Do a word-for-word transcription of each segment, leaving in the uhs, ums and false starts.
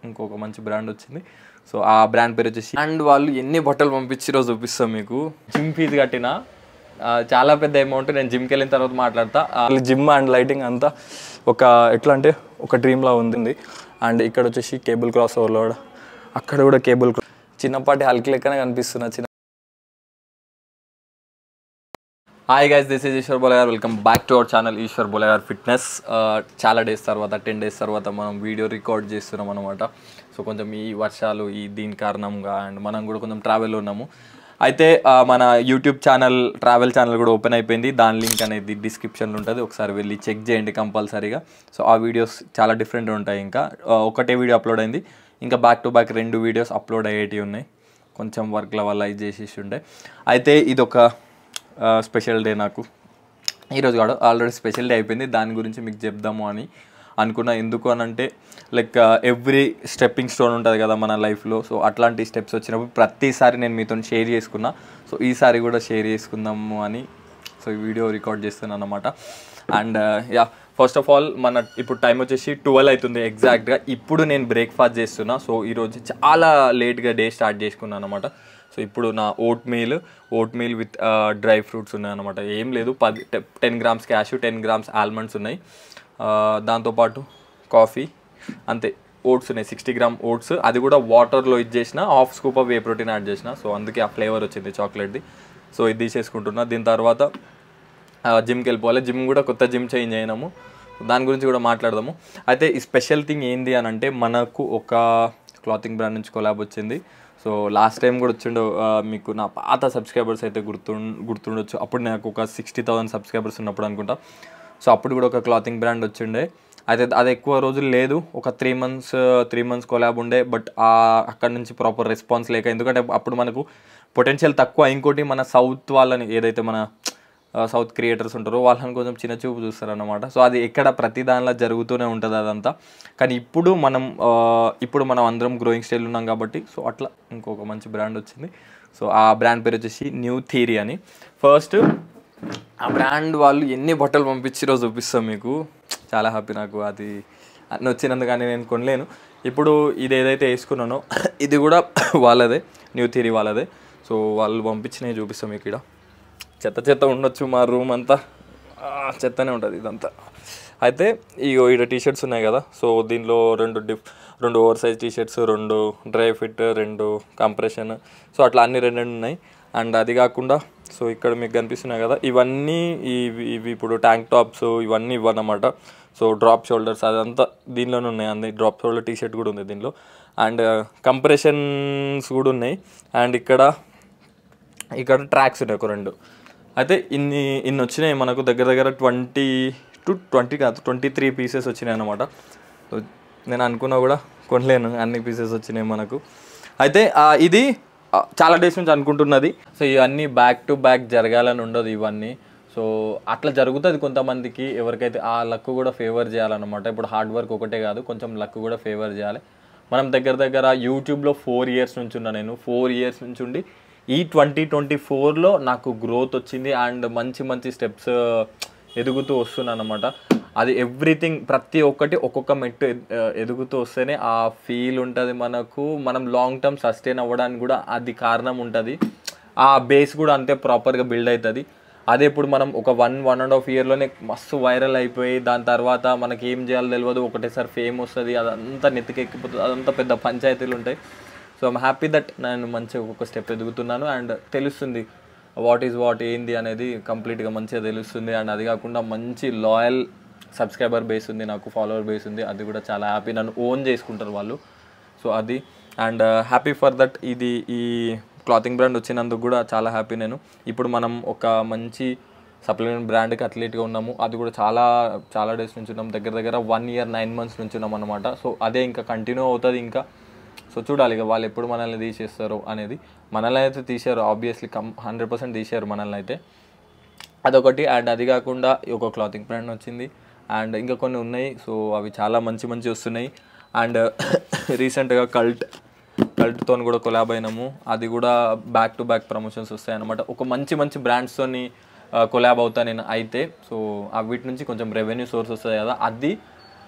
ఇంకొక మంచి బ్రాండ్ వచ్చింది. సో ఆ బ్రాండ్ పేరు వచ్చేసి అండ్ వాళ్ళు ఎన్ని బట్టలు పంపించిరో చూపిస్తాం మీకు. జిమ్ ఫీజు కట్టిన చాలా పెద్ద అమౌంట్. నేను జిమ్కి వెళ్ళిన తర్వాత మాట్లాడతా. జిమ్ అండ్ లైటింగ్ అంతా ఒక ఎట్లా అంటే ఒక డ్రీమ్లా ఉంది. అండ్ ఇక్కడ వచ్చేసి కేబుల్ క్రాస్ ఓవర్లోడ్, అక్కడ కూడా కేబుల్ క్రాస్, చిన్నపాటి హల్క్ లెక్కనే కనిపిస్తున్నా చిన్న. Hi guys, this is Eshwar Bolagar. Welcome back to our channel Eshwar Bolagar fitness. చాలా డేస్ తర్వాత టెన్ డేస్ తర్వాత మనం వీడియో రికార్డ్ చేస్తున్నాం అనమాట. సో కొంచెం ఈ వర్షాలు ఈ దీని కారణంగా అండ్ మనం కూడా కొంచెం ట్రావెల్లో ఉన్నాము. అయితే మన యూట్యూబ్ ఛానల్ ట్రావెల్ ఛానల్ కూడా ఓపెన్ అయిపోయింది. దాని లింక్ అనేది డిస్క్రిప్షన్లో ఉంటుంది, ఒకసారి వెళ్ళి చెక్ చేయండి కంపల్సరీగా. సో ఆ వీడియోస్ చాలా డిఫరెంట్ ఉంటాయి. ఇంకా ఒకటే వీడియో అప్లోడ్ అయింది, ఇంకా బ్యాక్ టు బ్యాక్ రెండు వీడియోస్ అప్లోడ్ అయ్యేటివి ఉన్నాయి. కొంచెం వర్క్ల వల్ల ఇది చేసేసి ఉండే. అయితే ఇది ఒక స్పెషల్ డే నాకు ఈరోజు కాదు, ఆల్రెడీ స్పెషల్ డే అయిపోయింది. దాని గురించి మీకు చెప్దాము అని అనుకున్నా. ఎందుకు అని అంటే లైక్ ఎవ్రీ స్టెప్పింగ్ స్టోన్ ఉంటుంది కదా మన లైఫ్లో. సో అట్లాంటి స్టెప్స్ వచ్చినప్పుడు ప్రతిసారి నేను మీతో షేర్ చేసుకున్నా. సో ఈసారి కూడా షేర్ చేసుకుందాము అని సో ఈ వీడియో రికార్డ్ చేస్తున్నాను అనమాట. And yeah, first of all మన ఇప్పుడు టైం వచ్చేసి ట్వెల్వ్ అవుతుంది ఎగ్జాక్ట్గా. ఇప్పుడు నేను బ్రేక్ఫాస్ట్ చేస్తున్నా. సో ఈరోజు చాలా లేట్గా డే స్టార్ట్ చేసుకున్నాను అనమాట. సో ఇప్పుడు నా oatmeal oatmeal with dry fruits ఉన్నాయన్నమాట. ఏం లేదు, పది ten grams cashew, ten grams almonds ఉన్నాయి. దాంతోపాటు కాఫీ, అంతే. ఓట్స్ ఉన్నాయి, సిక్స్టీ గ్రామ్ ఓట్స్, అది కూడా వాటర్లో ఇది చేసిన, half scoop of whey protein add చేసిన. సో అందుకే ఆ ఫ్లేవర్ వచ్చింది చాక్లెట్ది. సో ఇది తీసేసుకుంటున్నా. దీని తర్వాత జిమ్కి వెళ్ళిపోవాలి. జిమ్ కూడా కొత్త జిమ్ చేంజ్ అయినాము, దాని గురించి కూడా మాట్లాడదాము. అయితే ఈ స్పెషల్ థింగ్ ఏంది అని అంటే మనకు ఒక క్లాతింగ్ బ్రాండ్ నుంచి కొలాబ్ వచ్చింది. సో లాస్ట్ టైం కూడా వచ్చిండు, మీకు నా పాత సబ్స్క్రైబర్స్ అయితే గుర్తు గుర్తుండొచ్చు. అప్పుడు నాకు ఒక సిక్స్టీ థౌసండ్ సబ్స్క్రైబర్స్ ఉన్నప్పుడు అనుకుంటా. సో అప్పుడు కూడా ఒక క్లాతింగ్ బ్రాండ్ వచ్చిండే. అయితే అది ఎక్కువ రోజులు లేదు, ఒక three months three months collab ఉండే. బట్ అక్కడ నుంచి ప్రాపర్ రెస్పాన్స్ లేక, ఎందుకంటే అప్పుడు మనకు పొటెన్షియల్ తక్కువ. ఇంకోటి మన సౌత్ వాళ్ళని, ఏదైతే మన సౌత్ క్రియేటర్స్ ఉంటారో వాళ్ళని కొంచెం చిన్న చూపు చూస్తారన్నమాట. సో అది ఎక్కడ ప్రతి దానిలో జరుగుతూనే ఉంటుంది అదంతా. కానీ ఇప్పుడు మనం ఇప్పుడు మనం అందరం గ్రోయింగ్ స్టైల్ ఉన్నాం కాబట్టి సో అట్లా ఇంకొక మంచి బ్రాండ్ వచ్చింది. సో ఆ బ్రాండ్ పేరు వచ్చేసి న్యూ థియరీ అని. ఫస్ట్ ఆ బ్రాండ్ వాళ్ళు ఎన్ని బట్టలు పంపించిరో చూపిస్తాం మీకు. చాలా హ్యాపీ నాకు, అది అన్నీ వచ్చినందుకు. కానీ నేను కొనలేను. ఇప్పుడు ఇది ఏదైతే వేసుకున్నానో ఇది కూడా వాళ్ళదే, న్యూ థియరీ వాళ్ళదే. సో వాళ్ళు పంపించినవి చూపిస్తాం మీకు. ఇక్కడ చెత్త చెత్త ఉండొచ్చు, మా రూమ్ అంతా చెత్తనే ఉంటుంది ఇదంతా. అయితే ఈ ఇక్కడ టీషర్ట్స్ ఉన్నాయి కదా. సో దీనిలో రెండు డిఫ్ రెండు ఓవర్ సైజ్ టీషర్ట్స్, రెండు డ్రై ఫిట్, రెండు కంప్రెషన్, సో అట్లా అన్ని రెండు రెండు ఉన్నాయి. అండ్ అది కాకుండా సో ఇక్కడ మీకు కనిపిస్తున్నాయి కదా, ఇవన్నీ ఇవి ఇవి ఇప్పుడు ట్యాంక్ టాప్స్ ఇవన్నీ ఇవ్వనమాట. సో డ్రాప్ షోల్డర్స్ అదంతా దీనిలోనే ఉన్నాయి. అన్ని డ్రాప్ షోల్డర్ టీషర్ట్ కూడా ఉంది దీనిలో. అండ్ కంప్రెషన్స్ కూడా ఉన్నాయి. అండ్ ఇక్కడ ఇక్కడ ట్రాక్స్ ఉన్నాయి ఒక రెండు. అయితే ఇన్ని ఇన్ని వచ్చినాయి మనకు. దగ్గర దగ్గర ట్వంటీ టు ట్వంటీ కాదు ట్వంటీ త్రీ పీసెస్ వచ్చినాయి అనమాట. నేను అనుకున్నా కూడా కొనలేను, అన్ని పీసెస్ వచ్చినాయి మనకు. అయితే ఇది చాలా డేస్ నుంచి అనుకుంటున్నది. సో ఇవన్నీ బ్యాక్ టు బ్యాక్ జరగాలని ఉండదు ఇవన్నీ. సో అట్లా జరుగుతుంది కొంతమందికి, ఎవరికైతే ఆ లక్ కూడా ఫేవర్ చేయాలన్నమాట. ఇప్పుడు హార్డ్ వర్క్ ఒకటే కాదు, కొంచెం లక్ కూడా ఫేవర్ చేయాలి. మనం దగ్గర దగ్గర యూట్యూబ్లో ఫోర్ ఇయర్స్ నుంచి ఉన్నా నేను. ఫోర్ ఇయర్స్ నుంచి ఉండి ఈ ట్వంటీ ట్వంటీ ఫోర్లో నాకు గ్రోత్ వచ్చింది. అండ్ మంచి మంచి స్టెప్స్ ఎదుగుతూ వస్తున్నాను అనమాట. అది ఎవ్రీథింగ్ ప్రతి ఒక్కటి ఒక్కొక్క మెట్టు ఎదుగుతూ వస్తేనే ఆ ఫీల్ ఉంటుంది మనకు. మనం లాంగ్ టర్మ్ సస్టైన్ అవ్వడానికి కూడా అది కారణం ఉంటుంది. ఆ బేస్ కూడా అంతే ప్రాపర్గా బిల్డ్ అవుతుంది. అదే ఇప్పుడు మనం ఒక వన్ వన్ అండ్ హాఫ్ ఇయర్లోనే మస్తు వైరల్ అయిపోయి దాని తర్వాత మనకి ఏం చేయాలో తెలియదు, ఒకటేసారి ఫేమ్ వస్తుంది, అదంతా నెత్తికెక్కిపోతుంది, అదంతా పెద్ద పంచాయతీలు ఉంటాయి. సో ఐమ్ హ్యాపీ దట్ నేను మంచిగా ఒక్కొక్క స్టెప్ ఎదుగుతున్నాను. అండ్ తెలుస్తుంది వాట్ ఈజ్ వాట్ ఏంది అనేది కంప్లీట్గా మంచిగా తెలుస్తుంది. అండ్ అది కాకుండా మంచి లాయల్ సబ్స్క్రైబర్ బేస్ ఉంది నాకు, ఫాలోవర్ బేస్ ఉంది. అది కూడా చాలా హ్యాపీ, నన్ను ఓన్ చేసుకుంటారు వాళ్ళు. సో అది అండ్ హ్యాపీ ఫర్ దట్. ఇది ఈ క్లాతింగ్ బ్రాండ్ వచ్చినందుకు కూడా చాలా హ్యాపీ నేను. ఇప్పుడు మనం ఒక మంచి సప్లిమెంట్ బ్రాండ్కి అథ్లీట్గా ఉన్నాము. అది కూడా చాలా చాలా డేస్ నుంచి ఉన్నాం, దగ్గర దగ్గర వన్ ఇయర్ నైన్ మంత్స్ నుంచి ఉన్నాం అనమాట. సో అదే ఇంకా కంటిన్యూ అవుతుంది ఇంకా. సో చూడాలి ఇక వాళ్ళు ఎప్పుడు మనల్ని తీసేస్తారో అనేది. మనల్ని అయితే తీశారు ఆబ్వియస్లీ, కం హండ్రెడ్ పర్సెంట్ తీశారు మనల్ని అయితే, అదొకటి. అండ్ అది కాకుండా ఒక క్లాతింగ్ బ్రాండ్ వచ్చింది అండ్ ఇంకా కొన్ని ఉన్నాయి. సో అవి చాలా మంచి మంచి వస్తున్నాయి. అండ్ రీసెంట్గా కల్ట్ కల్ట్తో కూడా కొలాబ్ అయినాము. అది కూడా బ్యాక్ టు బ్యాక్ ప్రమోషన్స్ వస్తాయి అన్నమాట. ఒక మంచి మంచి బ్రాండ్స్తోని కొలాబ్ అవుతా నేను అయితే. సో వీటి నుంచి కొంచెం రెవెన్యూ సోర్స్ వస్తుంది కదా, అది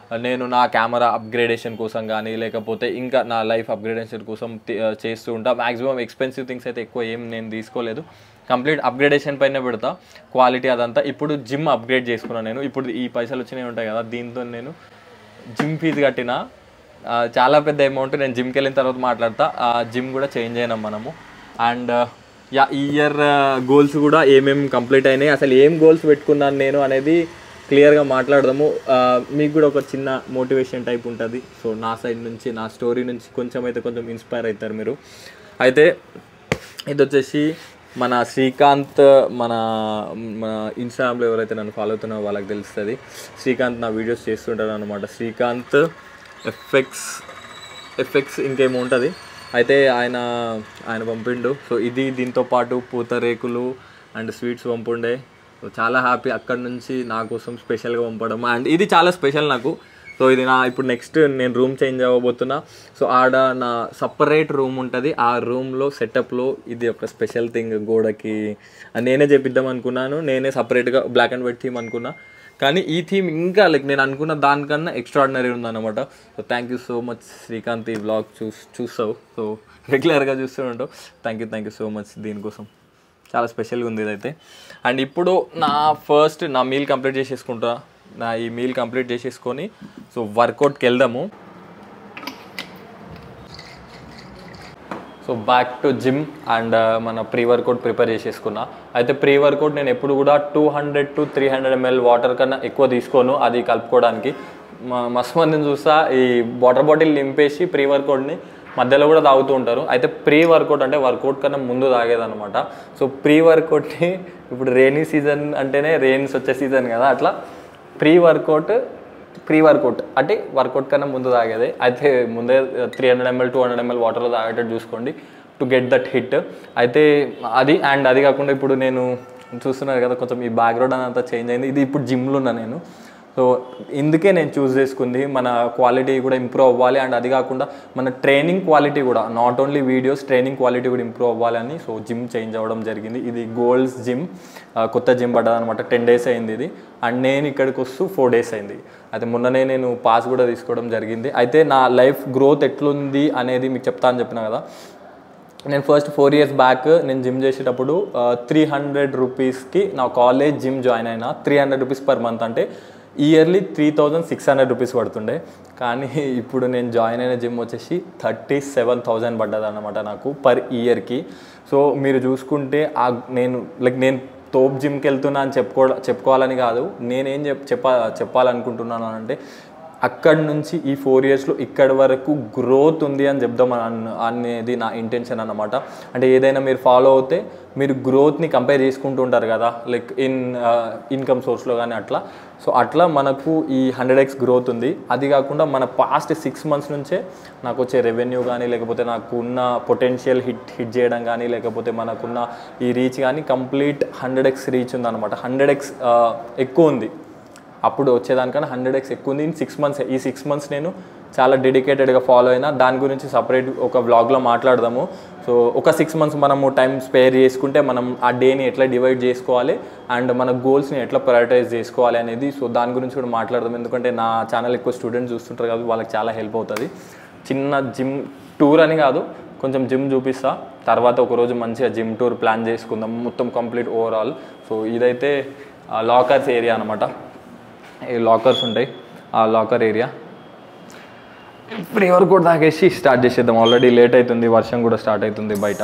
నేను నా కెమెరా అప్గ్రేడేషన్ కోసం కానీ లేకపోతే ఇంకా నా లైఫ్ అప్గ్రేడేషన్ కోసం చేస్తూ ఉంటా. మ్యాక్సిమం ఎక్స్పెన్సివ్ థింగ్స్ అయితే ఎక్కువ ఏం నేను తీసుకోలేదు, కంప్లీట్ అప్గ్రేడేషన్ పైన పెడతా, క్వాలిటీ అదంతా. ఇప్పుడు జిమ్ అప్గ్రేడ్ చేసుకున్నాను నేను. ఇప్పుడు ఈ పైసలు వచ్చినవి ఉంటాయి కదా, దీంతో నేను జిమ్ ఫీజు కట్టిన, చాలా పెద్ద అమౌంట్. నేను జిమ్కి వెళ్ళిన తర్వాత మాట్లాడతా. జిమ్ కూడా చేంజ్ అయినాం మనము. అండ్ యా ఈ ఇయర్ గోల్స్ కూడా ఏమేమి కంప్లీట్ అయినాయి, అసలు ఏం గోల్స్ పెట్టుకున్నాను నేను అనేది క్లియర్గా మాట్లాడదాము. మీకు కూడా ఒక చిన్న మోటివేషన్ టైప్ ఉంటుంది. సో నా సైడ్ నుంచి, నా స్టోరీ నుంచి కొంచెం అయితే కొంచెం ఇన్స్పైర్ అవుతారు మీరు. అయితే ఇది వచ్చేసి మన శ్రీకాంత్, మన మన ఇన్స్టాగ్రామ్లో ఎవరైతే నన్ను ఫాలో అవుతున్నారో వాళ్ళకి తెలుస్తుంది. శ్రీకాంత్ నా వీడియోస్ చేస్తుంటాడు అనమాట. శ్రీకాంత్ ఎఫ్ఎక్స్ ఎఫ్ఎక్స్ ఇంకేమో ఉంటుంది. అయితే ఆయన ఆయన పంపిండు. సో ఇది దీంతో పాటు పూతరేకులు అండ్ స్వీట్స్ పంపుండే. సో చాలా హ్యాపీ అక్కడ నుంచి నా కోసం స్పెషల్గా పంపడం. అండ్ ఇది చాలా స్పెషల్ నాకు. సో ఇది నా ఇప్పుడు నెక్స్ట్ నేను రూమ్ చేంజ్ అవ్వబోతున్నా. సో ఆడ నా సపరేట్ రూమ్ ఉంటుంది. ఆ రూమ్లో సెటప్లో ఇది ఒక స్పెషల్ థింగ్. గోడకి నేనే చేపిద్దాం అనుకున్నాను, నేనే సపరేట్గా బ్లాక్ అండ్ వైట్ థీమ్ అనుకున్నా. కానీ ఈ థీమ్ ఇంకా లైక్ నేను అనుకున్న దానికన్నా ఎక్స్ట్రాడినరీ ఉందన్నమాట. So thank you so much Srikanth, ఈ వ్లాగ్ చూస్ చూస్తావు సో రెగ్యులర్గా చూస్తూ ఉంటావు. Thank you thank you so much. దీనికోసం చాలా స్పెషల్గా ఉంది ఇదైతే. అండ్ ఇప్పుడు నా ఫస్ట్ నా మీల్ కంప్లీట్ చేసేసుకుంటా. నా ఈ మీల్ కంప్లీట్ చేసేసుకొని సో వర్కౌట్కి వెళ్దాము. So back to gym. And మన ప్రీ వర్కౌట్ ప్రిపేర్ చేసేసుకున్నా. అయితే ప్రీ వర్కౌట్ నేను ఎప్పుడు కూడా two hundred to three hundred ML water కన్నా ఎక్కువ తీసుకోను అది కలుపుకోవడానికి. మస్తు మందిని చూస్తా ఈ వాటర్ బాటిల్ నింపేసి ప్రీ వర్కౌట్ని మధ్యలో కూడా తాగుతూ ఉంటారు. అయితే ప్రీ వర్కౌట్ అంటే వర్కౌట్ కన్నా ముందు తాగేదన్నమాట. సో ప్రీ వర్కౌట్ని ఇప్పుడు రెయినీ సీజన్ అంటేనే రెయిన్స్ వచ్చే సీజన్ కదా, అట్లా ప్రీ వర్కౌట్ ప్రీ వర్కౌట్ అంటే వర్కౌట్ కన్నా ముందు తాగేది. అయితే ముందే three hundred ML two hundred ML వాటర్లో తాగేటట్టు చూసుకోండి టు గెట్ దట్ హిట్. అయితే అది అండ్ అది కాకుండా ఇప్పుడు నేను చూస్తున్నారు కదా కొంచెం ఈ బ్యాక్గ్రౌండ్ అంతా చేంజ్ అయింది. ఇది ఇప్పుడు జిమ్లో ఉన్నా నేను. సో ఇందుకే నేను చూస్ చేసుకుంది మన క్వాలిటీ కూడా ఇంప్రూవ్ అవ్వాలి. అండ్ అది కాకుండా మన ట్రైనింగ్ క్వాలిటీ కూడా, not only videos, training quality కూడా ఇంప్రూవ్ అవ్వాలని సో జిమ్ చేంజ్ అవ్వడం జరిగింది. ఇది గోల్డ్స్ జిమ్, కొత్త జిమ్ పడ్డది అనమాట. టెన్ డేస్ అయింది ఇది. అండ్ నేను ఇక్కడికి వస్తూ ఫోర్ డేస్ అయింది. అయితే మొన్ననే నేను పాస్ కూడా తీసుకోవడం జరిగింది. అయితే నా లైఫ్ గ్రోత్ ఎట్లుంది అనేది మీకు చెప్తా అని చెప్పిన కదా. నేను ఫస్ట్ ఫోర్ ఇయర్స్ బ్యాక్ నేను జిమ్ చేసేటప్పుడు త్రీ హండ్రెడ్ రూపీస్కి నా కాలేజ్ జిమ్ జాయిన్ అయినా. Three hundred rupees per month అంటే yearly three thousand six hundred rupees పడుతుండే. కానీ ఇప్పుడు నేను జాయిన్ అయిన జిమ్ వచ్చేసి థర్టీ సెవెన్ థౌజండ్ పడ్డది అన్నమాట నాకు పర్ ఇయర్కి. సో మీరు చూసుకుంటే ఆ నేను లైక్ నేను తోప్ జిమ్కి వెళ్తున్నా అని చెప్పుకో చెప్పుకోవాలని కాదు, నేనేం చెప్ చెప్ప చెప్పాలనుకుంటున్నాను అంటే అక్కడి నుంచి ఈ ఫోర్ ఇయర్స్లో ఇక్కడి వరకు గ్రోత్ ఉంది అని చెప్దాం అనేది నా ఇంటెన్షన్ అన్నమాట. అంటే ఏదైనా మీరు ఫాలో అవుతే మీరు గ్రోత్ని కంపేర్ చేసుకుంటూ ఉంటారు కదా, లైక్ ఇన్ ఇన్కమ్ సోర్స్లో కానీ అట్లా. సో అట్లా మనకు ఈ హండ్రెడ్ ఎక్స్ గ్రోత్ ఉంది. అది కాకుండా మన పాస్ట్ సిక్స్ మంత్స్ నుంచే నాకు వచ్చే రెవెన్యూ కానీ లేకపోతే నాకు ఉన్న పొటెన్షియల్ హిట్ హిట్ చేయడం కానీ లేకపోతే మనకున్న ఈ రీచ్ కానీ కంప్లీట్ హండ్రెడ్ ఎక్స్ రీచ్ ఉందన్నమాట. హండ్రెడ్ ఎక్స్ ఎక్కువ ఉంది. అప్పుడు వచ్చేదానికన్నా హండ్రెడ్ ఎక్స్ ఎక్కువ ఉంది ఇన్ సిక్స్ మంత్స్. ఈ సిక్స్ మంత్స్ నేను చాలా డెడికేటెడ్గా ఫాలో అయినా. దాని గురించి సపరేట్ ఒక వ్లాగ్లో మాట్లాడదాము. సో ఒక సిక్స్ మంత్స్ మనము టైం స్పేర్ చేసుకుంటే మనం ఆ డేని ఎట్లా డివైడ్ చేసుకోవాలి అండ్ మన గోల్స్ని ఎట్లా ప్రయారిటైజ్ చేసుకోవాలి అనేది సో దాని గురించి కూడా మాట్లాడదాం. ఎందుకంటే నా ఛానల్ ఎక్కువ స్టూడెంట్స్ చూస్తుంటారు కాబట్టి వాళ్ళకి చాలా హెల్ప్ అవుతుంది. చిన్న జిమ్ టూర్ అని కాదు, కొంచెం జిమ్ చూపిస్తా. తర్వాత ఒకరోజు మంచిగా జిమ్ టూర్ ప్లాన్ చేసుకుందాం మొత్తం కంప్లీట్ ఓవరాల్. సో ఇదైతే లాకర్స్ ఏరియా అనమాట. ఈ లాకర్స్ ఉంటాయి, ఆ లాకర్ ఏరియా. ప్రీ వర్కౌట్ తాగేసి స్టార్ట్ చేసేద్దాం. ఆల్రెడీ లేట్ అవుతుంది, వర్షం కూడా స్టార్ట్ అవుతుంది బయట.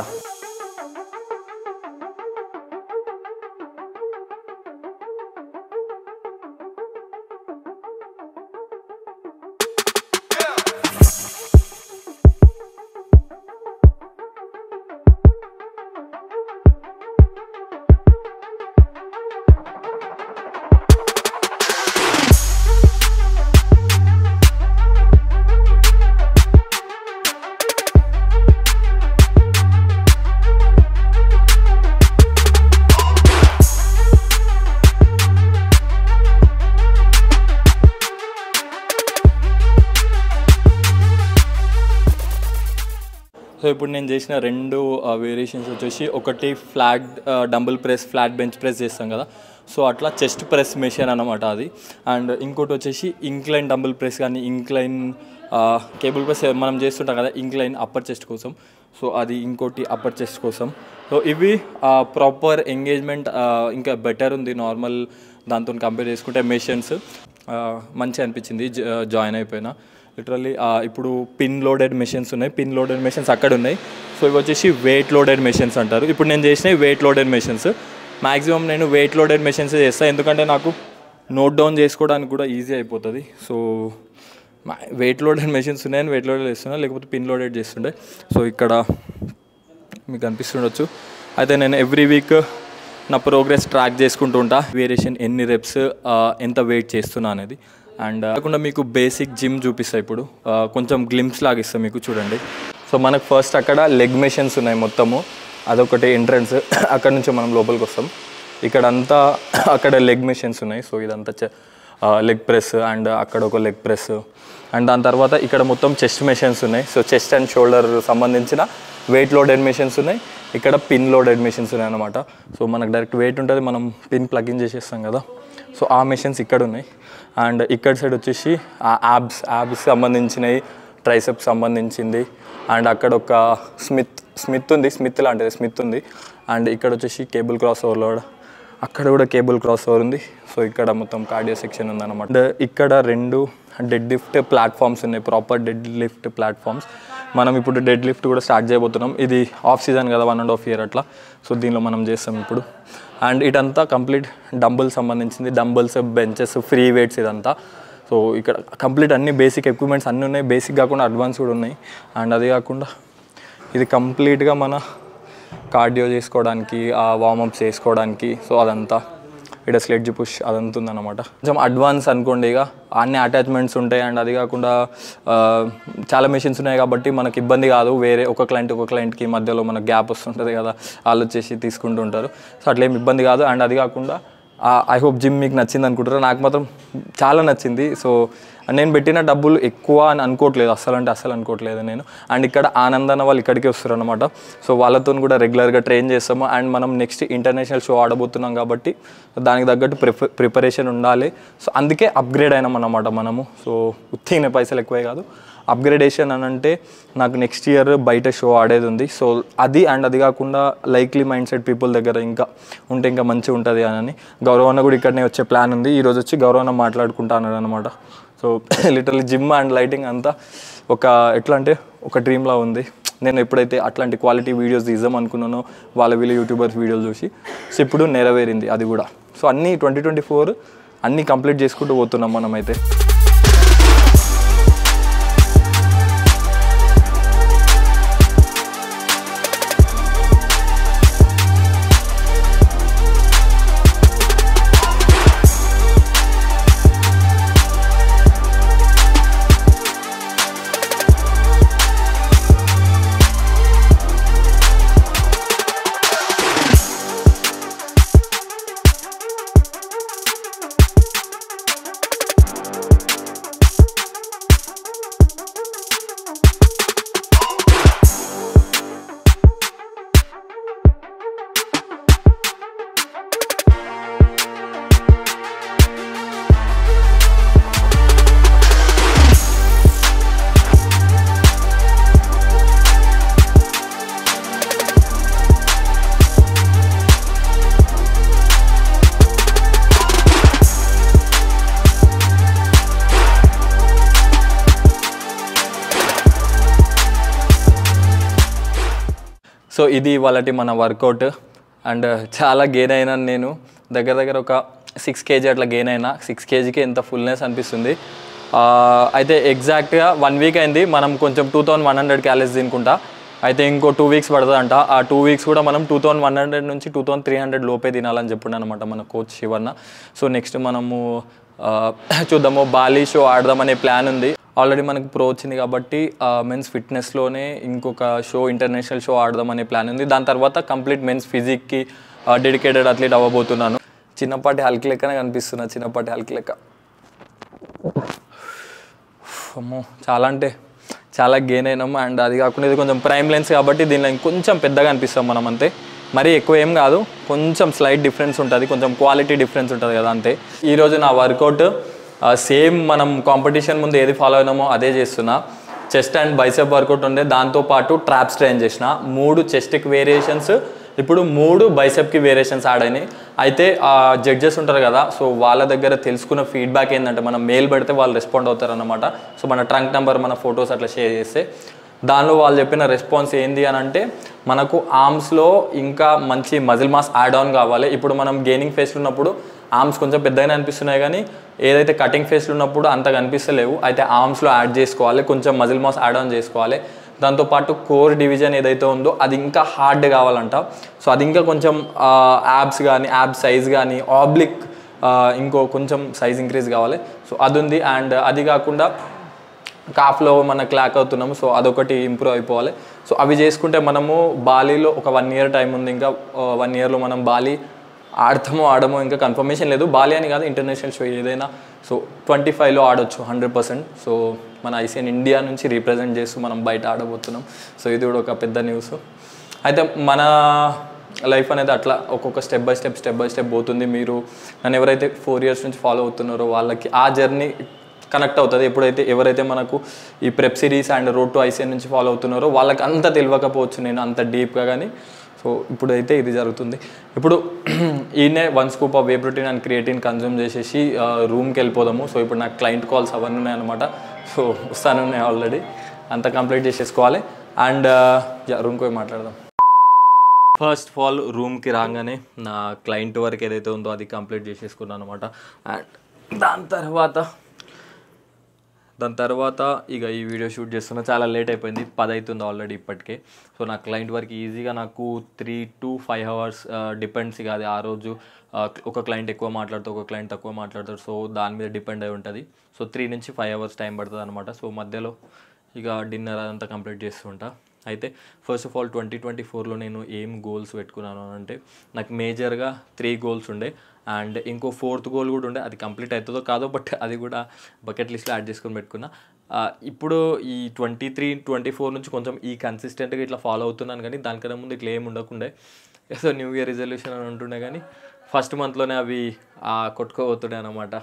సో ఇప్పుడు నేను చేసిన రెండు వేరియేషన్స్ వచ్చేసి ఒకటి flat dumbbell press, flat bench press చేస్తాం కదా, సో అట్లా చెస్ట్ ప్రెస్ మెషిన్ అనమాట అది. అండ్ ఇంకోటి వచ్చేసి ఇంక్లైన్ డంబుల్ ప్రెస్ కానీ ఇంక్లైన్ కేబుల్ ప్రెస్ మనం చేస్తుంటాం కదా ఇంక్లైన్ అప్పర్ చెస్ట్ కోసం. సో అది ఇంకోటి అప్పర్ చెస్ట్ కోసం. సో ఇవి ప్రాపర్ ఎంగేజ్మెంట్ ఇంకా బెటర్ ఉంది నార్మల్ దాంతో కంపేర్ చేసుకుంటే. మెషిన్స్ మంచిగా అనిపించింది జాయిన్ అయిపోయినా. లిటరల్లీ ఇప్పుడు పిన్ లోడెడ్ మెషిన్స్ ఉన్నాయి, పిన్ లోడెడ్ మెషిన్స్ అక్కడ ఉన్నాయి. సో ఇవి వచ్చేసి వెయిట్ లోడెడ్ మెషిన్స్ అంటారు. ఇప్పుడు నేను చేసినవి వెయిట్ లోడెడ్ మెషిన్స్. మ్యాక్సిమం నేను వెయిట్ లోడెడ్ మెషిన్స్ చేస్తాను, ఎందుకంటే నాకు నోట్ డౌన్ చేసుకోవడానికి కూడా ఈజీ అయిపోతుంది. సో వెయిట్ లోడెడ్ మెషిన్స్ ఉన్నాయని వెయిట్ లోడెడ్ చేస్తున్నా, లేకపోతే పిన్ లోడెడ్ చేస్తుండే. సో ఇక్కడ మీకు అనిపిస్తుండొచ్చు. అయితే నేను ఎవ్రీ వీక్ నా ప్రోగ్రెస్ ట్రాక్ చేసుకుంటూ ఉంటా, వేరియేషన్ ఎన్ని రెప్స్ ఎంత వెయిట్ చేస్తున్నా అనేది. అండ్ కాకుండా మీకు బేసిక్ జిమ్ చూపిస్తాయి. ఇప్పుడు కొంచెం గ్లింప్స్ లాగా ఇస్తాం మీకు, చూడండి. సో మనకు ఫస్ట్ అక్కడ లెగ్ మెషిన్స్ ఉన్నాయి మొత్తము, అదొకటి ఎంట్రన్స్. అక్కడ నుంచి మనం లోపలికి వస్తాం. ఇక్కడ అంతా అక్కడ లెగ్ మెషిన్స్ ఉన్నాయి. సో ఇదంతా లెగ్ ప్రెస్ అండ్ అక్కడ ఒక లెగ్ ప్రెస్. అండ్ దాని తర్వాత ఇక్కడ మొత్తం చెస్ట్ మెషిన్స్ ఉన్నాయి. సో చెస్ట్ అండ్ షోల్డర్ సంబంధించిన వెయిట్ లోడెడ్ మెషిన్స్ ఉన్నాయి. ఇక్కడ పిన్ లోడెడ్ మెషిన్స్ ఉన్నాయి అన్నమాట. సో మనకు డైరెక్ట్ వెయిట్ ఉంటుంది, మనం పిన్ ప్లగ్ ఇన్ చేసేస్తాం కదా. సో ఆ మెషిన్స్ ఇక్కడ ఉన్నాయి. అండ్ ఇక్కడ సైడ్ వచ్చేసి యాబ్స్ యాబ్స్ సంబంధించినవి, ట్రైసెప్స్ సంబంధించింది. అండ్ అక్కడ ఒక స్మిత్ స్మిత్ ఉంది, స్మిత్ లాంటిది స్మిత్ ఉంది. అండ్ ఇక్కడ వచ్చేసి కేబుల్ క్రాస్ ఓవర్లోడ్, అక్కడ కూడా కేబుల్ క్రాస్ ఓవర్ ఉంది. సో ఇక్కడ మొత్తం కార్డియో సెక్షన్ ఉందన్నమాట. అండ్ ఇక్కడ రెండు డెడ్ లిఫ్ట్ ప్లాట్ఫామ్స్ ఉన్నాయి, ప్రాపర్ డెడ్ లిఫ్ట్ ప్లాట్ఫామ్స్. మనం ఇప్పుడు డెడ్ లిఫ్ట్ కూడా స్టార్ట్ చేయబోతున్నాం. ఇది ఆఫ్ సీజన్ కదా, వన్ అండ్ హాఫ్ ఇయర్ అట్లా. సో దీనిలో మనం చేస్తాం ఇప్పుడు. అండ్ ఇదంతా కంప్లీట్ డంబుల్ సంబంధించింది, డంబుల్స్, బెంచెస్, ఫ్రీ వెయిట్స్ ఇదంతా. సో ఇక్కడ కంప్లీట్ అన్ని బేసిక్ ఎక్విప్మెంట్స్ అన్నీ ఉన్నాయి, బేసిక్ కాకుండా అడ్వాన్స్ కూడా ఉన్నాయి. అండ్ అది కాకుండా ఇది కంప్లీట్గా మన కార్డియో చేసుకోవడానికి, వార్మప్స్ చేసుకోవడానికి. సో అదంతా ఇక్కడ స్లెడ్జ్ పుష్ అదంతా ఉందన్నమాట. కొంచెం అడ్వాన్స్ అనుకోండి, ఇక అన్ని అటాచ్మెంట్స్ ఉంటాయి. అండ్ అది కాకుండా చాలా మెషిన్స్ ఉన్నాయి కాబట్టి మనకి ఇబ్బంది కాదు. వేరే ఒక క్లయింట్ ఒక క్లయింట్కి మధ్యలో మనకు గ్యాప్ వస్తుంటుంది కదా, వాళ్ళు వచ్చేసి తీసుకుంటూ ఉంటారు. సో అట్లా ఏమి ఇబ్బంది కాదు. అండ్ అది కాకుండా ఐ హోప్ జిమ్ మీకు నచ్చింది అనుకుంటారు. నాకు మాత్రం చాలా నచ్చింది. సో నేను పెట్టిన డబ్బులు ఎక్కువ అని అనుకోవట్లేదు, అస్సలు అంటే అస్సలు అనుకోవట్లేదు నేను. అండ్ ఇక్కడ ఆనందన వాళ్ళు ఇక్కడికి వస్తారు అనమాట. సో వాళ్ళతో కూడా రెగ్యులర్గా ట్రైన్ చేస్తాము. అండ్ మనం నెక్స్ట్ ఇంటర్నేషనల్ షో ఆడబోతున్నాం కాబట్టి దానికి తగ్గట్టు ప్రిప ప్రిపరేషన్ ఉండాలి. సో అందుకే అప్గ్రేడ్ అయినాం అన్నమాట మనము. సో ఉత్తిన పైసలు ఎక్కువే కాదు, అప్గ్రేడేషన్ అని అంటే నాకు నెక్స్ట్ ఇయర్ బయట షో ఆడేది ఉంది. సో అది అండ్ అది కాకుండా లైక్లీ మైండ్ సెట్ పీపుల్ దగ్గర ఇంకా ఉంటే ఇంకా మంచిగా ఉంటుంది అని గౌరవన్న కూడా ఇక్కడనే వచ్చే ప్లాన్ ఉంది. ఈరోజు వచ్చి గౌరవన్న మాట్లాడుకుంటా అన్నాడు అనమాట. So literally gym and lighting అంతా ఒక ఎట్లా అంటే ఒక డ్రీమ్లా ఉంది. నేను ఎప్పుడైతే అట్లాంటి క్వాలిటీ వీడియోస్ తీద్దాం అనుకున్నానో వాళ్ళ వీళ్ళు యూట్యూబర్స్ వీడియోలు చూసి, సో ఇప్పుడు నెరవేరింది అది కూడా. సో అన్నీ ట్వంటీ ట్వంటీ ఫోర్ అన్నీ కంప్లీట్ చేసుకుంటూ పోతున్నాం మనమైతే. సో ఇది వాళ్ళటి మన వర్కౌట్. అండ్ చాలా గెయిన్ అయినా నేను దగ్గర దగ్గర ఒక సిక్స్ కేజీ అట్లా గెయిన్ అయినా. సిక్స్ కేజీకి ఎంత ఫుల్నెస్ అనిపిస్తుంది. అయితే ఎగ్జాక్ట్గా వన్ వీక్ అయింది. మనం కొంచెం two thousand one hundred calories తినుకుంటా. అయితే ఇంకో టూ వీక్స్ పడుతుందంట. ఆ టూ వీక్స్ కూడా మనం టూ థౌసండ్ వన్ హండ్రెడ్ నుంచి టూ థౌసండ్ త్రీ హండ్రెడ్ లోపే తినాలని చెప్పుండే అనమాట మన కోచ్ శివన్న. సో నెక్స్ట్ మనము చూద్దాము, బాలీ షో ఆడదామనే ప్లాన్ ఉంది. ఆల్రెడీ మనకు ప్రో వచ్చింది కాబట్టి మెన్స్ ఫిట్నెస్లోనే ఇంకొక షో, ఇంటర్నేషనల్ షో ఆడదామనే ప్లాన్ ఉంది. దాని తర్వాత కంప్లీట్ మెన్స్ ఫిజిక్కి డెడికేటెడ్ అథ్లీట్ అవ్వబోతున్నాను. చిన్నపాటి హల్క్ లెక్కనే కనిపిస్తున్నా, చిన్నపాటి హల్క్ లెక్క. అమ్మో చాలా అంటే చాలా గెయిన్ అయినాము. అండ్ అది కాకుండా ఇది కొంచెం ప్రైమ్ లెన్స్ కాబట్టి దీనిలో ఇంకొంచెం పెద్దగా అనిపిస్తాం మనం అంతే. మరి ఎక్కువ ఏం కాదు, కొంచెం స్లైట్ డిఫరెన్స్ ఉంటుంది, కొంచెం క్వాలిటీ డిఫరెన్స్ ఉంటుంది కదా అంతే. ఈరోజు నా వర్కౌట్ సేమ్ మనం కాంపిటీషన్ ముందు ఏది ఫాలో అయినామో అదే చేస్తున్నా. చెస్ట్ అండ్ బైసెప్ వర్కౌట్ ఉండే, దాంతోపాటు ట్రాప్స్ ట్రైన్ చేసిన. మూడు చెస్ట్కి వేరియేషన్స్, ఇప్పుడు మూడు బైసెప్కి వేరియేషన్స్ యాడ్ అయినాయి. అయితే జడ్జెస్ ఉంటారు కదా, సో వాళ్ళ దగ్గర తెలుసుకున్న ఫీడ్బ్యాక్ ఏంటంటే మనం మెయిల్ పెడితే వాళ్ళు రెస్పాండ్ అవుతారు అన్నమాట. సో మన ట్రంక్ నెంబర్, మన ఫొటోస్ అట్లా షేర్ చేస్తే దానిలో వాళ్ళు చెప్పిన రెస్పాన్స్ ఏంది అని అంటే, మనకు ఆర్మ్స్లో ఇంకా మంచి మజిల్ మాస్ యాడ్ ఆన్ కావాలి. ఇప్పుడు మనం గెయినింగ్ ఫేస్లో ఉన్నప్పుడు ఆర్మ్స్ కొంచెం పెద్దగానే అనిపిస్తున్నాయి, కానీ ఏదైతే కటింగ్ ఫేస్లో ఉన్నప్పుడు అంతగా అనిపిస్తలేవు. అయితే ఆర్మ్స్లో యాడ్ చేసుకోవాలి, కొంచెం మజిల్ మాస్ యాడ్ ఆన్ చేసుకోవాలి. దాంతోపాటు కోర్ డివిజన్ ఏదైతే ఉందో అది ఇంకా హార్డ్ కావాలంట. సో అది ఇంకా కొంచెం యాబ్స్ కానీ యాబ్ సైజ్ కానీ ఆబ్లిక్ ఇంకో కొంచెం సైజ్ ఇంక్రీజ్ కావాలి. సో అది ఉంది. అండ్ అది కాకుండా కాఫ్లో మన క్లాక్ అవుతున్నాము, సో అదొకటి ఇంప్రూవ్ అయిపోవాలి. సో అవి చేసుకుంటే మనము బాలీలో ఒక వన్ ఇయర్ టైం ఉంది, ఇంకా వన్ ఇయర్లో మనం బాలీ ఆడతామో ఆడమో ఇంకా కన్ఫర్మేషన్ లేదు. బాలీ అని కాదు, ఇంటర్నేషనల్ షో ఏదైనా సో ట్వంటీ ఫైవ్లో ఆడొచ్చు హండ్రెడ్ పర్సెంట్. సో మన ఐసీఎన్ ఇండియా నుంచి రీప్రజెంట్ చేస్తూ మనం బయట ఆడబోతున్నాం. సో ఇది కూడా ఒక పెద్ద న్యూస్. అయితే మన లైఫ్ అనేది అట్లా ఒక్కొక్క step by step step by step పోతుంది. మీరు నన్ను ఎవరైతే ఫోర్ ఇయర్స్ నుంచి ఫాలో అవుతున్నారో వాళ్ళకి ఆ జర్నీ కనెక్ట్ అవుతుంది. ఎప్పుడైతే ఎవరైతే మనకు ఈ prep series and road to ICN నుంచి ఫాలో అవుతున్నారో వాళ్ళకి అంత తెలియకపోవచ్చు నేను అంత డీప్గా, కానీ సో ఇప్పుడైతే ఇది జరుగుతుంది. ఇప్పుడు ఈయనే one scoop of whey protein and creatine consume చేసేసి రూమ్కి వెళ్ళిపోదాము. సో ఇప్పుడు నాకు క్లయింట్ కాల్స్ అవన్నీ ఉన్నాయన్నమాట. సో వస్తాను ఉన్నాయి ఆల్రెడీ, అంతా కంప్లీట్ చేసేసుకోవాలి. అండ్ రూమ్కి పోయి మాట్లాడదాం. ఫస్ట్ ఆఫ్ ఆల్ రూమ్కి రాగానే నా క్లయింట్ వర్క్ ఏదైతే ఉందో అది కంప్లీట్ చేసేసుకున్నాను అనమాట. అండ్ దాని తర్వాత దాని తర్వాత ఇక ఈ వీడియో షూట్ చేస్తున్నా. చాలా లేట్ అయిపోయింది, పది అవుతుంది ఆల్రెడీ ఇప్పటికే. సో నా క్లయింట్ వర్క్ ఈజీగా నాకు three to five hours depends. ఇక అది ఆ రోజు ఒక క్లయింట్ ఎక్కువ మాట్లాడుతూ ఒక క్లయింట్ తక్కువ మాట్లాడతారు, సో దాని మీద డిపెండ్ అయి ఉంటుంది. సో త్రీ నుంచి ఫైవ్ అవర్స్ టైం పడుతుంది అనమాట. సో మధ్యలో ఇక డిన్నర్ అదంతా కంప్లీట్ చేస్తుంటా. అయితే first of all twenty twenty ఫోర్లో నేను ఏం గోల్స్ పెట్టుకున్నాను అంటే, నాకు మేజర్గా త్రీ గోల్స్ ఉండే. అండ్ ఇంకో ఫోర్త్ గోల్ కూడా ఉండే, అది కంప్లీట్ అవుతుందో కాదో, బట్ అది కూడా బకెట్ లిస్ట్లో యాడ్ చేసుకొని పెట్టుకున్నా. ఇప్పుడు ఈ ట్వంటీ త్రీ ట్వంటీ ఫోర్ నుంచి కొంచెం ఈ కన్సిస్టెంట్గా ఇట్లా ఫాలో అవుతున్నాను, కానీ దానికన్నా ముందు ఇట్లా ఏమి ఉండకుండే. సో న్యూ ఇయర్ రిజల్యూషన్ అని ఉంటుండే, కానీ ఫస్ట్ మంత్లోనే అవి కొట్టుకోబోతుండే అనమాట,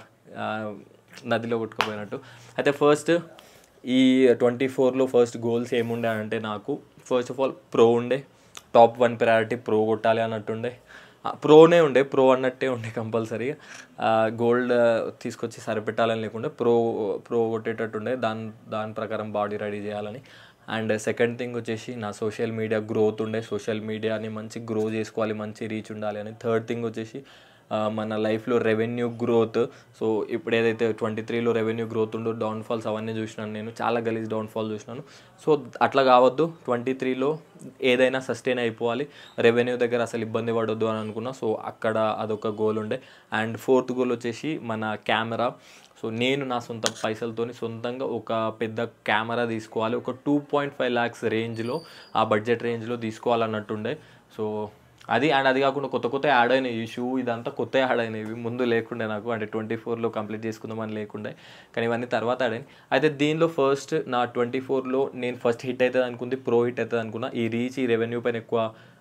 నదిలో కొట్టుకోపోయినట్టు. అయితే ఫస్ట్ ఈ ట్వంటీ ఫోర్లో ఫస్ట్ గోల్స్ ఏముండే అంటే, నాకు ఫస్ట్ ఆఫ్ ఆల్ ప్రో ఉండే, టాప్ వన్ ప్రయారిటీ ప్రో కొట్టాలి అన్నట్టుండే. ప్రోనే ఉండే, ప్రో అన్నట్టే ఉండే కంపల్సరీగా. గోల్డ్ తీసుకొచ్చి సరిపెట్టాలని లేకుండా ప్రో ప్రో కొట్టేటట్టుండే, దాని దాని ప్రకారం బాడీ రెడీ చేయాలని. అండ్ సెకండ్ థింగ్ వచ్చేసి నా సోషల్ మీడియా గ్రోత్ ఉండే, సోషల్ మీడియాని మంచి గ్రో చేసుకోవాలి, మంచి రీచ్ ఉండాలి అని. థర్డ్ థింగ్ వచ్చేసి మన లైఫ్లో రెవెన్యూ గ్రోత్. సో ఇప్పుడు ఏదైతే ట్వంటీ త్రీలో రెవెన్యూ గ్రోత్ ఉందో, డౌన్ఫాల్స్ అవన్నీ చూసినాను నేను, చాలా గలీజ్ డౌన్ఫాల్ చూసినాను. సో అట్లా కావద్దు, ట్వంటీ త్రీలో ఏదైనా సస్టైన్ అయిపోవాలి, రెవెన్యూ దగ్గర అసలు ఇబ్బంది పడొద్దు అని అనుకున్నా. సో అక్కడ అదొక గోల్ ఉండే. అండ్ ఫోర్త్ గోల్ వచ్చేసి మన కెమెరా. సో నేను నా సొంత పైసలతో సొంతంగా ఒక పెద్ద కెమెరా తీసుకోవాలి, ఒక టూ పాయింట్ ఫైవ్ ల్యాక్స్ రేంజ్లో, ఆ బడ్జెట్ రేంజ్లో తీసుకోవాలన్నట్టుండే. సో అది. అండ్ అది కాకుండా కొత్త కొత్త యాడ్ అయినాయి, ఈ షూ ఇదంతా కొత్త యాడ్ అయినాయి, ముందు లేకుండే నాకు, అంటే ట్వంటీ ఫోర్లో కంప్లీట్ చేసుకుందామని లేకుండే, కానీ ఇవన్నీ తర్వాత యాడ్ అయినాయి. అయితే దీనిలో ఫస్ట్ నా ట్వంటీ ఫోర్లో నేను ఫస్ట్ హిట్ అవుతుంది అనుకుంది, ప్రో హిట్ అవుతుంది అనుకున్నా. ఈ రీచ్ ఈ రెవెన్యూ పైన ఎక్కువ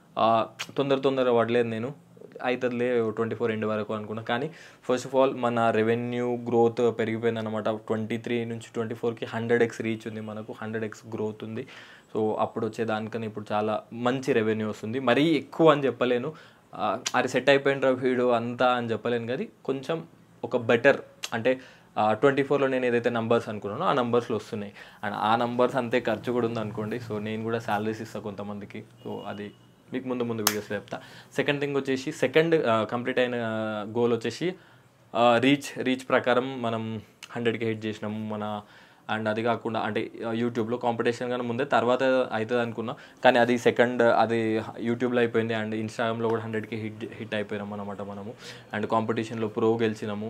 తొందర తొందర పడలేదు నేను, అవుతుందిలే ట్వంటీ ఫోర్ ఎండ్ వరకు అనుకున్నా. కానీ ఫస్ట్ ఆఫ్ ఆల్ మన రెవెన్యూ గ్రోత్ పెరిగిపోయింది అనమాట. ట్వంటీ త్రీ నుంచి ట్వంటీ ఫోర్కి హండ్రెడ్ ఎక్స్ రీచ్ ఉంది మనకు, హండ్రెడ్ ఎక్స్ గ్రోత్ ఉంది. సో అప్పుడు వచ్చేదానికన్నా ఇప్పుడు చాలా మంచి రెవెన్యూ వస్తుంది. మరీ ఎక్కువ అని చెప్పలేను, అది సెట్ అయిపోయిన వీడియో అంతా అని చెప్పలేను, కానీ కొంచెం ఒక బెటర్, అంటే ట్వంటీ ఫోర్లో నేను ఏదైతే నెంబర్స్ అనుకున్నానో ఆ నెంబర్స్లో వస్తున్నాయి. అండ్ ఆ నెంబర్స్ అంతే ఖర్చు కూడా ఉంది అనుకోండి. సో నేను కూడా శాలరీస్ ఇస్తాను కొంతమందికి, సో అది మీకు ముందు ముందు వీడియోస్లో చెప్తా. సెకండ్ థింగ్ వచ్చేసి, సెకండ్ కంప్లీట్ అయిన గోల్ వచ్చేసి రీచ్ రీచ్ ప్రకారం మనం హండ్రెడ్కి హిట్ చేసినాము మన. అండ్ అది కాకుండా అంటే యూట్యూబ్లో కాంపిటీషన్ కానీ ముందే తర్వాత అవుతుంది అనుకున్నా, కానీ అది సెకండ్ అది యూట్యూబ్లో అయిపోయింది. అండ్ ఇన్స్టాగ్రామ్లో కూడా హండ్రెడ్కి హిట్ హిట్ అయిపోయినాము అనమాట మనము. అండ్ కాంపిటీషన్లో ప్రో గెలిచినాము.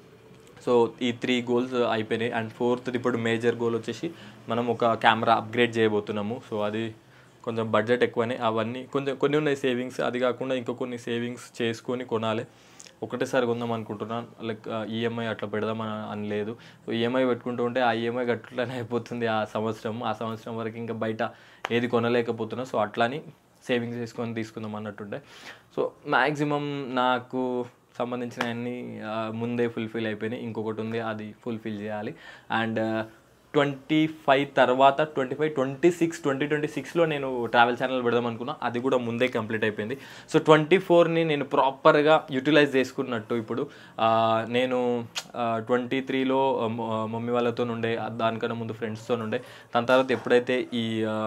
సో ఈ త్రీ గోల్స్ అయిపోయినాయి. అండ్ ఫోర్త్ ఇప్పుడు మేజర్ గోల్ వచ్చేసి మనం ఒక కెమెరా అప్గ్రేడ్ చేయబోతున్నాము. సో అది కొంచెం బడ్జెట్ ఎక్కువనే, అవన్నీ కొంచెం కొన్ని ఉన్నాయి సేవింగ్స్, అది కాకుండా ఇంకో కొన్ని సేవింగ్స్ చేసుకొని కొనాలి. ఒకటేసారి కొందాం అనుకుంటున్నాను, లైక్ ఈఎంఐ అట్లా పెడదామని అని లేదు. సో ఈఎంఐ పెట్టుకుంటూ ఉంటే ఆ ఈఎంఐ కట్టలేనే అయిపోతుంది ఆ సంవత్సరం, ఆ సంవత్సరం వరకు ఇంకా బయట ఏది కొనలేకపోతున్నా. సో అట్లని సేవింగ్స్ చేసుకొని తీసుకుందాం అన్నట్టుండే. సో మ్యాక్సిమం నాకు సంబంధించిన అన్ని ముందే ఫుల్ఫిల్ అయిపోయినాయి. ఇంకొకటి ఉంది, అది ఫుల్ఫిల్ చేయాలి. అండ్ ట్వంటీ ఫైవ్ తర్వాత twenty five twenty six twenty twenty సిక్స్లో నేను ట్రావెల్ ఛానల్ పెడదాం అనుకున్నా, అది కూడా ముందే కంప్లీట్ అయిపోయింది. సో ట్వంటీ ఫోర్ని నేను ప్రాపర్గా యూటిలైజ్ చేసుకున్నట్టు ఇప్పుడు నేను ట్వంటీ త్రీలో మమ్మీ వాళ్ళతో ఉండే, దానికన్నా ముందు ఫ్రెండ్స్తో ఉండే, దాని తర్వాత ఎప్పుడైతే ఈ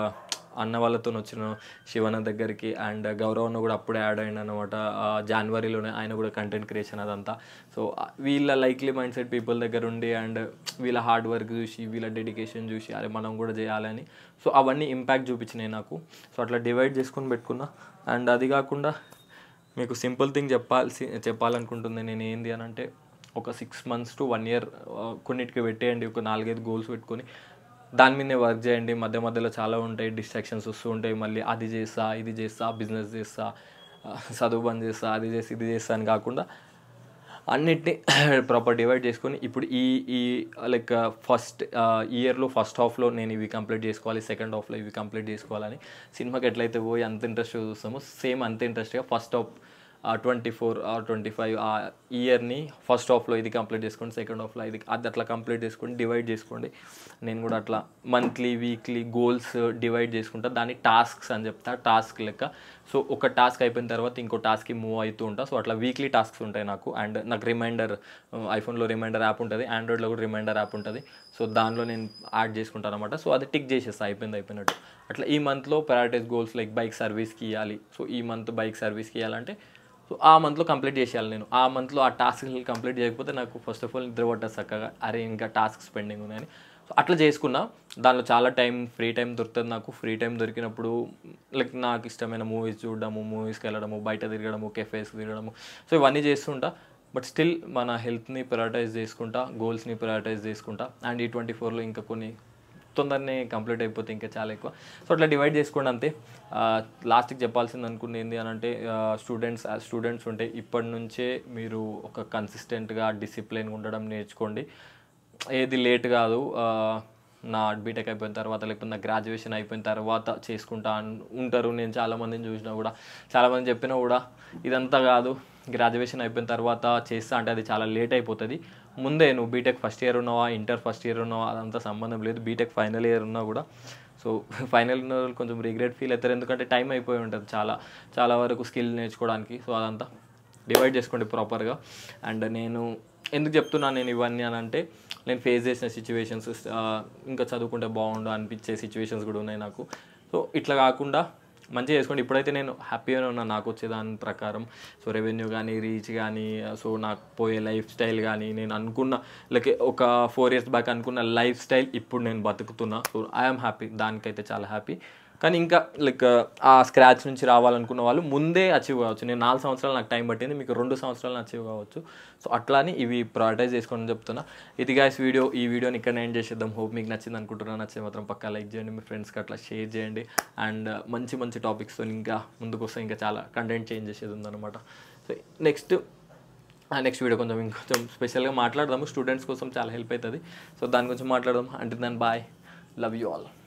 అన్న వాళ్ళతో వచ్చిన శివన్న దగ్గరికి, అండ్ గౌరవన్న కూడా అప్పుడే యాడ్ అయ్యింది అనమాట జనవరిలోనే. ఆయన కూడా కంటెంట్ క్రియేషన్ అదంతా. సో వీళ్ళ లైక్లీ మైండ్ సెట్ పీపుల్ దగ్గర ఉండి, అండ్ వీళ్ళ హార్డ్ వర్క్ చూసి, వీళ్ళ డెడికేషన్ చూసి, అరే మనం కూడా చేయాలని, సో అవన్నీ ఇంపాక్ట్ చూపించినాయి నాకు. సో అట్లా డివైడ్ చేసుకొని పెట్టుకున్నా. అండ్ అది కాకుండా మీకు సింపుల్ థింగ్ చెప్పాల్సి చెప్పాలనుకుంటుంది నేను ఏంది అని అంటే, ఒక six months to one year కొన్నిటికి పెట్టేయండి, ఒక నాలుగైదు గోల్స్ పెట్టుకొని దాని మీదనే వర్క్ చేయండి. మధ్య మధ్యలో చాలా ఉంటాయి, డిస్ట్రాక్షన్స్ వస్తూ ఉంటాయి. మళ్ళీ అది చేస్తా, ఇది చేస్తా, బిజినెస్ చేస్తా, చదువు బంద్ చేస్తా, అది చేసి ఇది చేస్తా అని కాకుండా అన్నిటినీ ప్రాపర్ డివైడ్ చేసుకొని, ఇప్పుడు ఈ ఈ లైక్ ఫస్ట్ ఇయర్లో ఫస్ట్ హాఫ్లో నేను ఇవి కంప్లీట్ చేసుకోవాలి, సెకండ్ హాఫ్లో ఇవి కంప్లీట్ చేసుకోవాలని, సినిమాకి ఎట్లయితే పోయి అంత ఇంట్రెస్ట్గా చూస్తామో సేమ్ అంత ఇంట్రెస్ట్గా first half twenty four twenty five ఆ ఇయర్ని ఫస్ట్ హాఫ్లో ఇది కంప్లీట్ చేసుకోండి, సెకండ్ హాఫ్లో ఇది అది అట్లా కంప్లీట్ చేసుకోండి, డివైడ్ చేసుకోండి. నేను కూడా అట్లా మంత్లీ వీక్లీ గోల్స్ డివైడ్ చేసుకుంటా, దాన్ని టాస్క్స్ అని చెప్తా, టాస్క్ లెక్క. సో ఒక టాస్క్ అయిపోయిన తర్వాత ఇంకో టాస్క్కి మూవ్ అవుతూ ఉంటా. సో అట్లా వీక్లీ టాస్క్స్ ఉంటాయి నాకు. అండ్ నాకు రిమైండర్, ఐఫోన్లో రిమైండర్ యాప్ ఉంటుంది, ఆండ్రాయిడ్లో కూడా రిమైండర్ యాప్ ఉంటుంది. సో దానిలో నేను యాడ్ చేసుకుంటాను అనమాట. సో అది టిక్ చేసేస్తా, అయిపోయింది అయిపోయినట్టు. అట్లా ఈ మంత్లో ప్రయారిటైజ్ గోల్స్ లైక్ బైక్ సర్వీస్కి ఇవ్వాలి. సో ఈ మంత్ బైక్ సర్వీస్కి ఇవ్వాలంటే సో ఆ మంత్లో కంప్లీట్ చేసేయాలి నేను. ఆ మంత్లో ఆ టాస్క్లు కంప్లీట్ చేయకపోతే నాకు ఫస్ట్ ఆఫ్ ఆల్ నిద్ర పట్టదు చక్కగా, అరే ఇంకా టాస్క్స్ పెండింగ్ ఉన్నాయని. సో అట్లా చేసుకున్నా. దానిలో చాలా టైం, ఫ్రీ టైం దొరుకుతుంది నాకు. ఫ్రీ టైం దొరికినప్పుడు లైక్ నాకు ఇష్టమైన మూవీస్ చూడడము, మూవీస్కి వెళ్ళడము, బయట తిరగడము, కెఫేస్కి తిరగడము, సో ఇవన్నీ చేస్తుంటా. బట్ స్టిల్ మన హెల్త్ని ప్రయారిటైజ్ చేసుకుంటా, గోల్స్ని ప్రయారిటైజ్ చేసుకుంటా. అండ్ ఈ ట్వంటీ ఫోర్లో ఇంకా కొన్ని తొందరనే కంప్లీట్ అయిపోతే ఇంకా చాలా ఎక్కువ. సో అట్లా డివైడ్ చేసుకోండి అంతే. లాస్ట్కి చెప్పాల్సింది అనుకుంది ఏంటి అని అంటే, స్టూడెంట్స్ స్టూడెంట్స్ ఉంటే ఇప్పటి నుంచే మీరు ఒక కన్సిస్టెంట్గా డిసిప్లిన్గా ఉండడం నేర్చుకోండి. ఏది లేట్ కాదు. నా బీటెక్ అయిపోయిన తర్వాత లేకపోతే నా గ్రాడ్యుయేషన్ అయిపోయిన తర్వాత చేసుకుంటా ఉంటారు. నేను చాలామందిని చూసినా కూడా, చాలామంది చెప్పినా కూడా ఇదంతా కాదు, గ్రాడ్యుయేషన్ అయిపోయిన తర్వాత చేస్తా అంటే అది చాలా లేట్ అయిపోతుంది. ముందే నువ్వు బీటెక్ ఫస్ట్ ఇయర్ ఉన్నావా, ఇంటర్ ఫస్ట్ ఇయర్ ఉన్నావా, అదంతా సంబంధం లేదు. బీటెక్ ఫైనల్ ఇయర్ ఉన్నా కూడా, సో ఫైనల్ ఇయర్ కొంచెం రిగ్రెట్ ఫీల్ అవుతారు, ఎందుకంటే టైం అయిపోయి ఉంటుంది చాలా చాలా వరకు స్కిల్ నేర్చుకోవడానికి. సో అదంతా డివైడ్ చేసుకోండి ప్రాపర్గా. అండ్ నేను ఎందుకు చెప్తున్నాను నేను ఇవన్నీ అని అంటే, నేను ఫేస్ చేసిన సిచ్యువేషన్స్, ఇంకా చదువుకుంటే బాగుండు అనిపించే సిచ్యువేషన్స్ కూడా ఉన్నాయి నాకు. సో ఇట్లా కాకుండా మంచిగా చేసుకోండి. ఇప్పుడైతే నేను హ్యాపీగానే ఉన్నాను నాకు వచ్చే దాని ప్రకారం. సో రెవెన్యూ కానీ, రీచ్ కానీ, సో నాకు పోయే లైఫ్ స్టైల్ కానీ, నేను అనుకున్న లైక్ ఒక ఫోర్ ఇయర్స్ బ్యాక్ అనుకున్న లైఫ్ స్టైల్ ఇప్పుడు నేను బతుకుతున్నా. సో ఐఎమ్ హ్యాపీ, దానికైతే చాలా హ్యాపీ. కానీ ఇంకా లైక్ ఆ స్క్రాచ్ నుంచి రావాలనుకున్న వాళ్ళు ముందే అచీవ్ కావచ్చు. నేను నాలుగు సంవత్సరాలు నాకు టైం పట్టింది, మీకు రెండు సంవత్సరాలు అచీవ్ కావచ్చు. సో అట్లానే ఇవి ప్రయారిటైజ్ చేసుకోండి చెప్తున్నా. ఇది గైస్ వీడియో. ఈ వీడియోని ఇక్కడ ఎండ్ చేసేద్దాం. హోప్ మీకు నచ్చింది అనుకుంటున్నాను. నచ్చితే మాత్రం పక్కా లైక్ చేయండి, మీ ఫ్రెండ్స్కి అట్లా షేర్ చేయండి. అండ్ మంచి మంచి టాపిక్స్తో ఇంకా ముందుకు వస్తే ఇంకా చాలా కంటెంట్ చేంజ్ చేసేది ఉందన్నమాట. సో నెక్స్ట్ నెక్స్ట్ వీడియో కొంచెం ఇంకొంచెం స్పెషల్గా మాట్లాడదాము. స్టూడెంట్స్ కోసం చాలా హెల్ప్ అవుతుంది. సో దాని గురించి మాట్లాడదాం. అంటే దాని బాయ్, లవ్ యూ ఆల్.